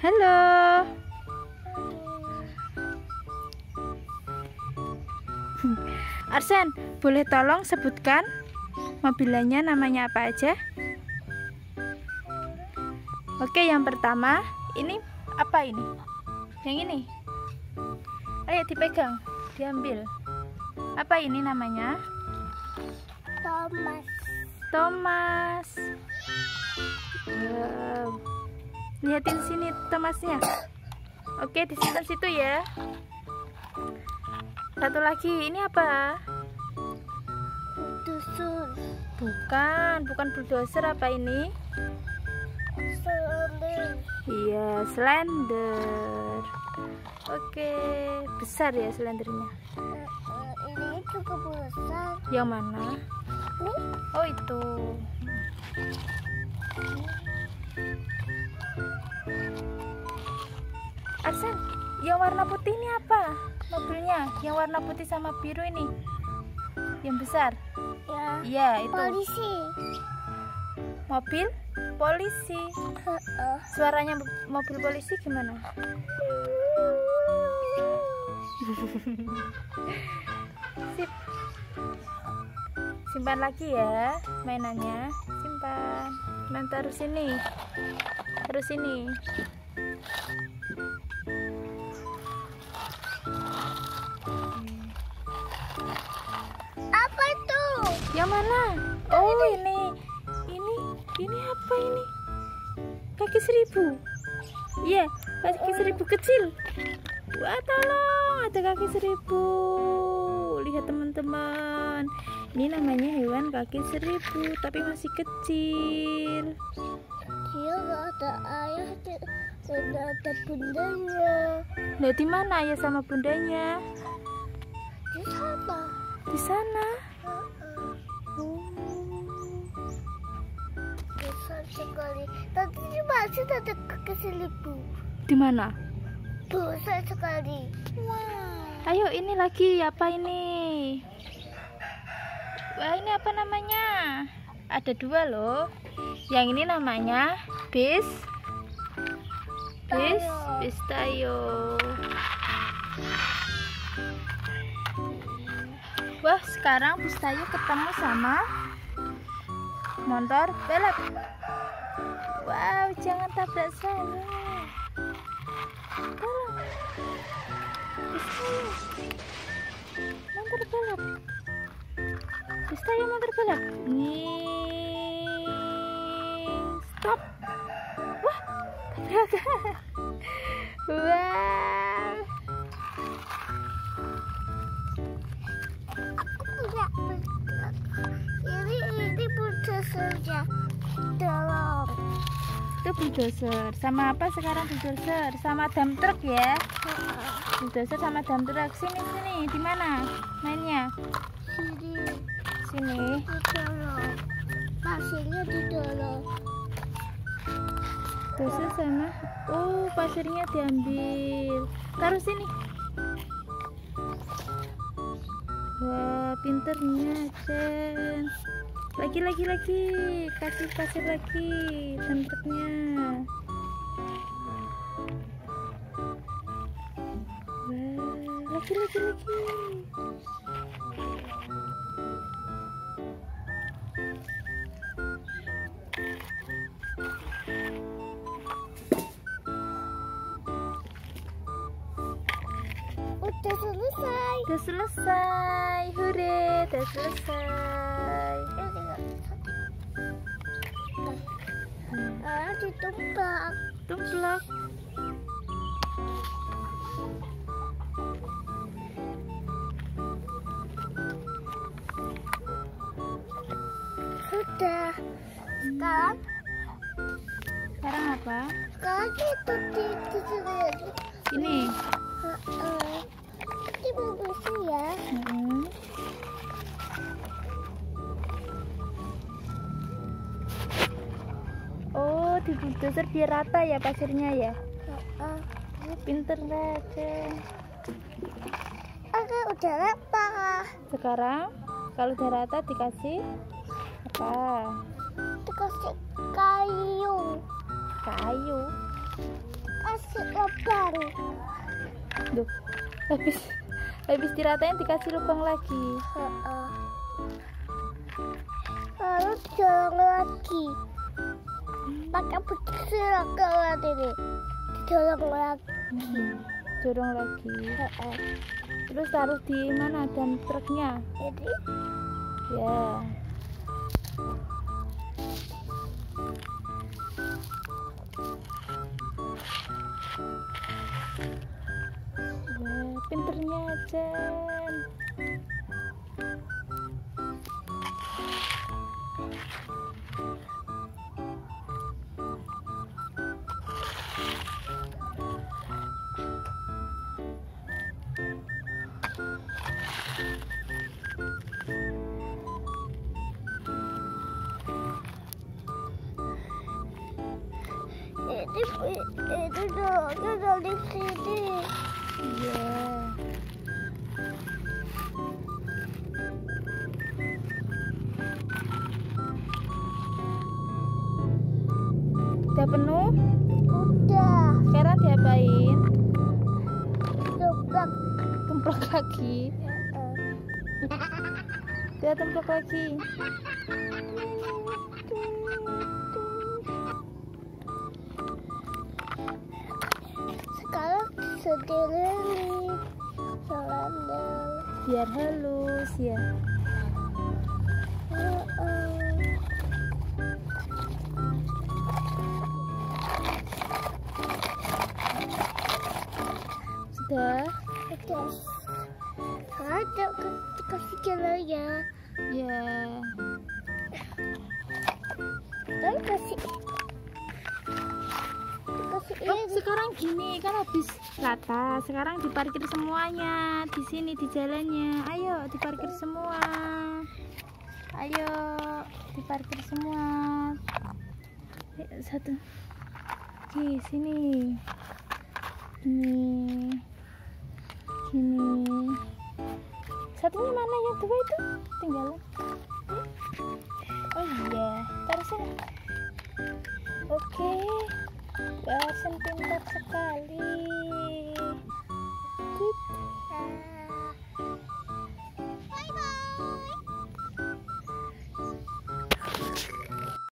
Halo. Arsen, boleh tolong sebutkan mobilnya namanya apa aja? Oke, yang pertama, ini apa ini? Yang ini. Ayo dipegang, diambil. Apa ini namanya? Thomas. Thomas. Wow. Lihatin sini Thomasnya. Oke, disimpan situ ya. Satu lagi, ini apa? Bulldozer. Bukan bulldozer. Apa ini? Slender. Iya, slender. Oke, besar ya slendernya. Ini cukup besar. Yang mana? Ini Oh, itu. Arsen, yang warna putih ini apa? Mobilnya, yang warna putih sama biru ini. Yang besar. ya. Iya, itu. Polisi. Mobil polisi. Suaranya mobil polisi gimana? Sip. Simpan lagi ya mainannya. Simpan. Taruh sini. Terus sini. Apa itu? Yang mana? Oh, ini. Ini apa ini? Kaki seribu. Iya, kaki seribu kecil. Wah, tolong, ada kaki seribu. Lihat teman-teman. Ini namanya hewan kaki seribu, tapi masih kecil. Dia nggak ada ayah dan nggak ada bundanya. Nah, di mana ayah sama bundanya? Di sana. Di sana. Besar sekali. Tadi masih ada kaki seribu. Di mana? Besar sekali. Wah. Ayo, ini lagi apa ini? Wah, ini apa namanya? Ada dua loh. Yang ini namanya bis tayo. Wah, sekarang bis tayo ketemu sama motor balap. Wow, jangan tabrak saya. Tolong. Bis tayo. Motor balap. Bis tayo motor balap. Nih. Stop. Wah, tabrakan. Wow. Aku punya ini bulldozernya dalam. Itu bulldozer. Sama apa sekarang bulldozer? Sama dump truck ya. Bulldozer sama dump truck. Sini. Di mana mainnya? Sini. Di dalam. Pasirnya di dalam. Bulldozer sama. Oh, pasirnya diambil. Taruh sini. Wah, pinternya Jen. Lagi. Kasih pasir lagi dump trucknya. Wah, lagi. Udah selesai. Udah selesai. Hore, udah selesai. Ditumpak. Tumplak. Sudah. Sekarang Sekarang apa? itu di sini. Ini. Ini bagus ya. Oh, di bulldozer biar rata ya pasirnya ya. Pinter aja. Oke, udah rata. Sekarang kalau udah rata dikasih apa? Dikasih kayu. Kayu. Kasih lubang. Duh, habis diratain dikasih lubang lagi. Lalu dorong lagi. Pakai petir lewat ini. Dorong lagi. Dorong lagi. Terus taruh di mana dump truknya? Jadi Ya. Wah, pinternya Jen. itu dorongnya dari sini. Iya. Udah penuh? Udah. Sekarang diapain? Tumplak. Tumplak lagi. Dia tumplak lagi. Sekarang sendiri selendang. Biar halus ya. Sudah? Udah. Ada kasih jalan ya. Ya. Dan kasih Oh, ini. sekarang gini kan habis rata. Sekarang diparkir semuanya di sini di jalannya. Ayo diparkir semua. Ayo diparkir semua. Satu. Di sini. Gini. Gini. Satunya mana yang dua itu? Tinggalan. Oh iya, taruh sini. Oke. Bahasan pintar sekali.